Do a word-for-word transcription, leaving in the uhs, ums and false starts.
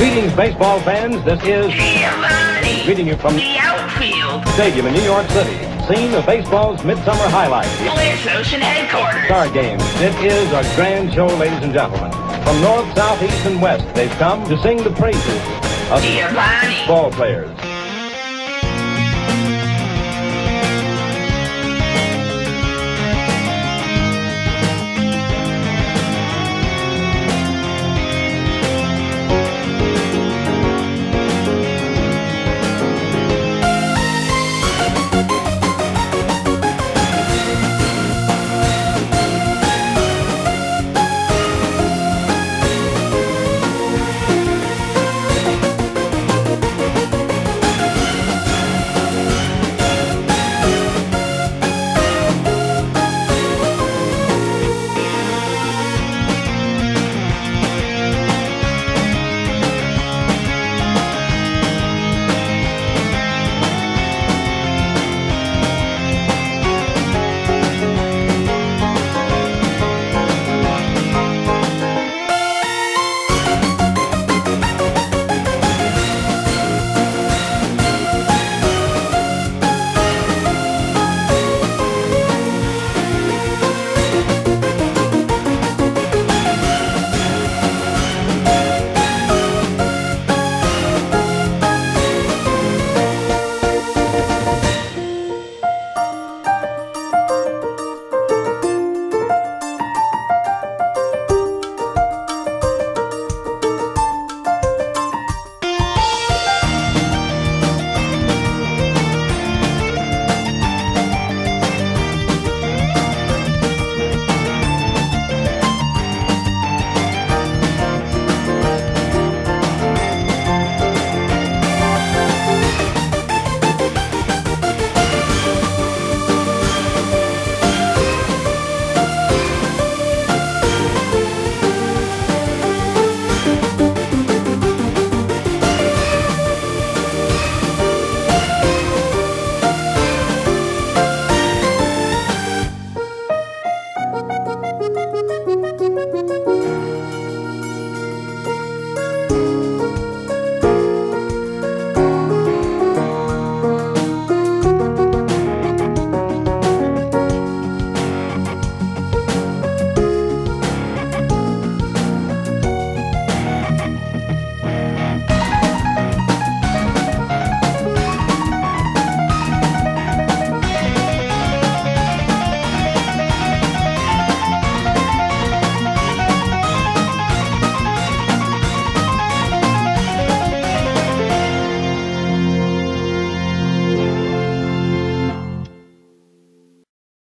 Greetings, baseball fans. This is Giovanni. greeting you from the outfield stadium in New York City. Scene of baseball's midsummer highlight. Bliss Ocean headquarters. Star Games. It is a grand show, ladies and gentlemen. From north, south, east, and west, they've come to sing the praises of Giovanni. ball players.